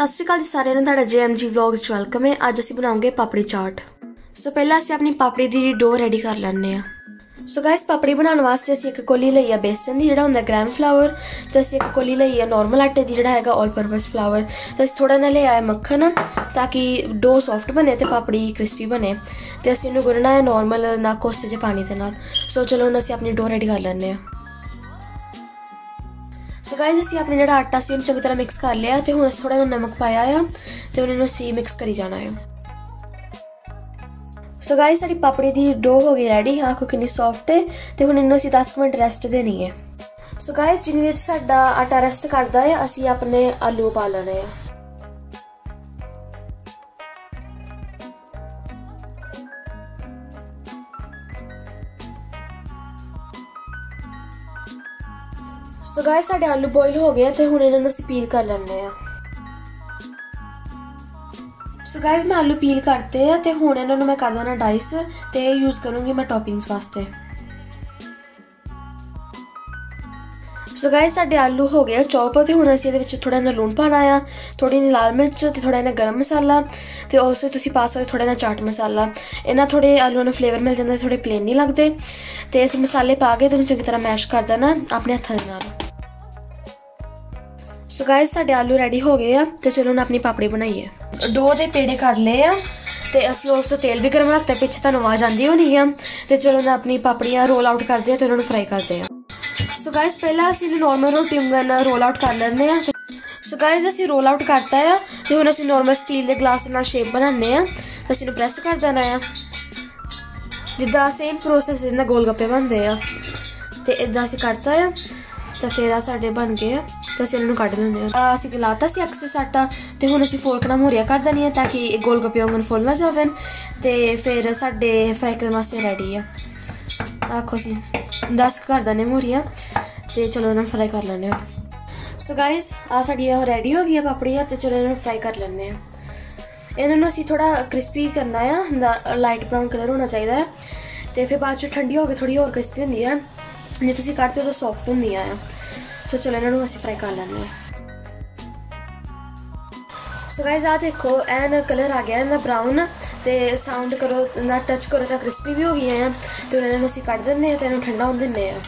सत श्री अकाल जी सारे ने तुहाडा JMG व्लॉग्स वेलकम है। अज असीं बनाओगे पापड़ी चाट। सो पहला असीं अपनी पापड़ी दी डो रेडी कर लैंदे आ। सो गाइस पापड़ी बनाने वास्ते असीं एक कोली लई आ बेसन दी जिहड़ा हुंदा ग्राम फ्लावर, ते असीं एक कोली लई आ नॉर्मल आटे दी जिहड़ा हैगा ऑल पर्पस फ्लावर, ते असीं थोड़ा ना ले आए मक्खन ताकि डो सॉफ्ट बने ते पापड़ी क्रिस्पी बने। ते असीं इहनूं गुन्नना है नॉर्मल ना कोसे जे पानी दे नाल। सो चलो हुण असीं अपनी डो रेडी कर लैंदे आ। सो गाइस असीं अपना जिहड़ा आटा सी चंगी तरह मिक्स कर लिया ते हुण असीं थोड़ा जिहा नमक पाया आ ते हुण इहनूं असीं मिक्स करी जाना है। सो गाइस साडी पापड़ी दी डो हो गई रेडी। आखो कितनी सॉफ्ट है। ते हुण इहनूं असीं 10 मिनट रेस्ट देनी है। सो गाइस जिन्नी देर साडा आटा रेस्ट करदा है असीं अपने आलू पा लेने हैं। सो गाइस साडे आलू बॉयल हो गए ते हुण इन्हां नूं असीं पील कर लैने आ। सो गाइस मैं आलू पील करते हैं ते हुण इन्हां नूं मैं कर देना डाइस ते यूज करूंगी मैं टॉपिंग्स वास्ते। सो गाइस साडे आलू हो गए चॉप ते हुण असीं इहदे विच थोड़ा जिहा लूण पाना आ, थोड़ी जी लाल मिर्च ते थोड़ा जिहा गरम मसाला ते उस तुसीं पा सकदे थोड़ा जिहा चाट मसाला। इन्हां थोड़े आलूआं नूं फ्लेवर मिल जांदा, थोड़े प्लेन नहीं लगदे। ते इस मसाले पा के ते चंगी तरह मैश कर देना अपने हत्थां दे नाल। सो गाइस साडे आलू रेडी हो गए आ ते चलो हुण अपनी पापड़ी बनाइए। डो दे पेड़े कर ले आ ते असीं उस तेल भी गर्म रखता, पिछे तुहानूं आवाज़ आंदी होनी है। ते चलो हुण अपनी पापड़ियां रोल आउट करदे ते उन्हां नूं फ्राई करदे आ। सो गाइस पहला असीं नॉर्मल रोटी वांगू रोल आउट कर लैंदे आ। सो गाइस असीं रोल आउट करता है ते हुण असीं नॉर्मल स्टील दे ग्लास नाल शेप बनाने आ ते असीं नूं प्रेस कर देना है जिद्दां सेम प्रोसेस जिद्दां गोलगप्पे बनदे आ। ते इदां असीं करता है तो फिर साढ़े बन गए तो असीं इन्हूं कढ लैंदे आ। असीं लाता सी एक्सेस आटा ते हुण असीं फोर्क नाल मूरियां कर देनियां ताकि गोलगप्पे वांगू फुल ना जावन। ते फिर साडे फ्राई करने वास्ते रेडी आ। आखो असीं 10 कर देने मूरियां ते चलो इन्हां फ्राई कर लैंदे आ। सो गाइस आ साडी रेडी हो गई है पापड़ियां ते चलो इन्हां फ्राई कर लैंदे आ। इन्हां असीं थोड़ा क्रिस्पी करना है, लाइट ब्राउन कलर होना चाहिए ते फिर बाद च ठंडी होकर थोड़ी और क्रिस्पी होंदी है, जो तुसीं कटते हो तो सॉफ्ट होंदियां आ। सो चलो इन्हां नूं असीं फ्राई कर लैंदे आ। सो गाइस आ देखो एन कलर आ गया इहदा ब्राउन ते साउंड करो ना टच करो तो क्रिस्पी भी हो गई है। तो इन्हां नूं असीं कट दिंदे आ ते इन्हूं ठंडा होण दिंदे आ।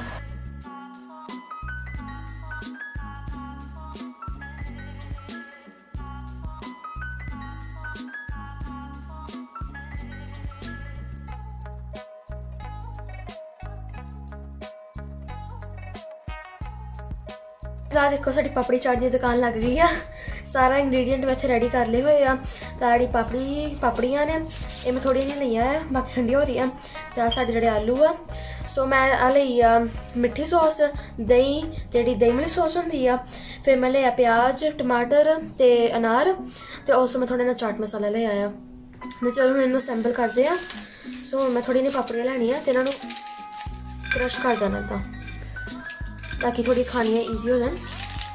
देखो साडी पापड़ी चाट की दुकान लग गई है। सारा इंग्रेडिएंट मैं इत्थे रेडी कर लिए हुए आ। साड़ी पापड़ियां ने ये मैं थोड़ी जी लई है, बाकी ठंडी हो रही है। तो साढ़े जेडे आलू आ सो मैं लई आ मिट्ठी सॉस, दही जी दही वाली सॉस होंदी आ, फिर मैं लिया प्याज टमाटर ते अनार ते उस मैं थोड़ा ना चाट मसाला ले आया। तो चलो हम इन्हूं असैंबल करते हैं। सो मैं थोड़ी जी पापड़ियां लैनी है तो इन्हों क्रश कर देना इदा ताकि थोड़ी खानी ईजी हो जाए।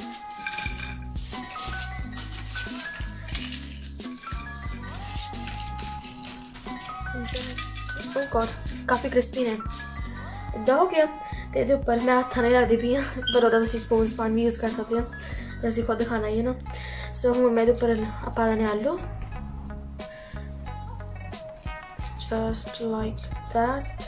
काफ़ी क्रिस्पी ने इदा हो गया। तो ये उपर मैं हत्था नहीं लगती पी हाँ, पर वह स्पून स्पान भी यूज़ कर सकते हैं, असीं खुद खाना ही है ना। सो हुण मैं उपर पा देने आलू जस्ट लाइक दैट।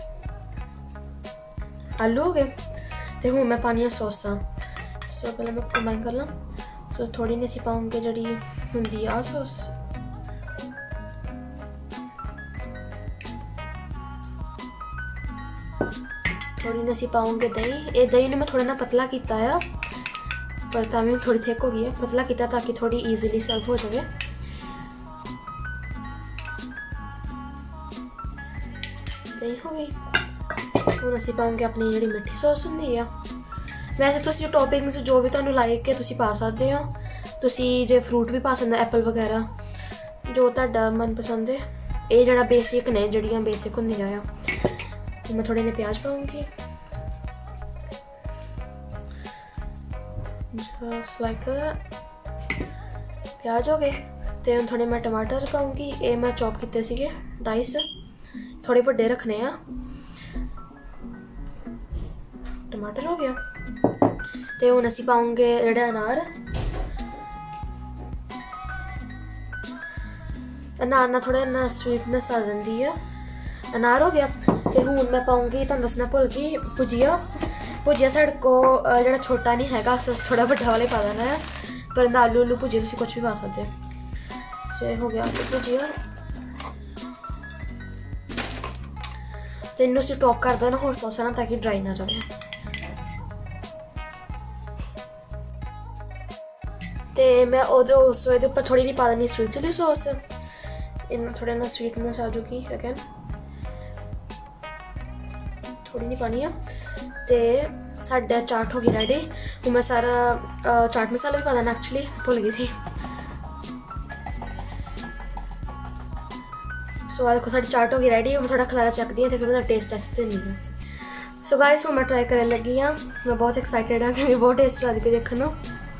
आलू हो गए तो हुण मैं पानी सॉसा। सो पहले मैं कंबाइन कर ला। सो थोड़ी नहीं असीं पाऊंगे जी होंगी आ सॉस, थोड़ी नहीं असीं पाऊंगे दही। ये दही ने मैं थोड़ा ना पतला किया है पर तां थोड़ी थिक हो गई है, पतला किया ताकि थोड़ी ईजीली सर्व हो जाए। दही हो गई हुण असीं पाऊंगे अपनी जी मिठी सॉस होंदी आ। वैसे तुसीं टॉपिंग्स जो भी तुहानूं लाइक है तुसीं पा सकते हो। तुसीं जे फ्रूट भी पा सकते, एप्पल वगैरह जो तुहाडा मनपसंद है। ये जड़ा बेसिक ने जड़ियाँ बेसिक होंदियां आ। तो मैं थोड़े ने प्याज पाऊंगी जस्ट लाइक प्याज हो गए। तो हम थोड़े मैं टमाटर पाऊंगी, ये मैं चॉप किए सीगे डाइस, थोड़े बड़े रखने आ। टमाटर हो गया। तो हुण असीं पाऊंगे जेहड़े अनार, अनार ना थोड़ा ना स्वीटनेस आ जाती है। अनार हो गया तो हूँ मैं पाऊँगी, तुहानू दसना भुल गई, भुजिया। भुजिया साढ़े को जो छोटा नहीं है, थोड़ा बड़ा वाला पा देना है, पर आलू उलू भुजिया तुम कुछ भी पा सकते। सो हो गया आलू भुजिया। तो इन्हों से टॉप कर देना होर सॉस ना, ताकि ड्राई ना जाए। तो मैं उस ऊपर थोड़ी नहीं पा देनी स्वीट चिली सॉस, इन थोड़ा ना स्वीटनेस आ जाएगी अगेन, थोड़ी नहीं पानी है। तो साढ़ा चाट हो गई रेडी। हूँ मैं सारा चाट मसाला भी पा देना, एक्चुअली भुल गई थी। सो देखो साड़ी चाट हो गई रेडी। मैं थोड़ा खलारा चकती हूँ तो फिर मैं टेस्ट देनी है। सो गाइस मैं ट्राई करने लगी हाँ, मैं बहुत एक्साइटेड हाँ क्योंकि बहुत टेस्ट आ रही देखने।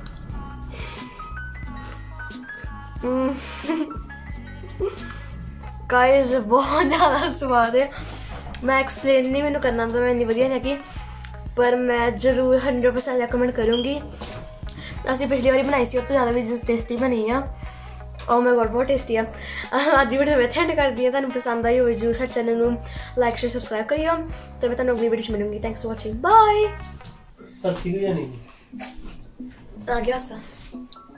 गाइस बहुत ज़्यादा स्वाद है, मैं एक्सप्लेन नहीं मैंने करना तो मैं इन्नी वधिया लगी, पर मैं जरूर 100% रिकमेंड करूँगी। असी पिछली बार बनाई सी उस तो ज़्यादा भी टेस्टी बनी है। ओ माय गॉड बहुत टेस्टी है। अद्धी वीडियो मैं इत्थे एंड कर दी है। तुहानू पसंद आई हो जरूर साडे चैनल नू लाइक शेयर सबसक्राइब करियो। तो मैं तुहानू अगली वीडियो च मिलूंगी। Thanks for watching, bye. आ गया सा।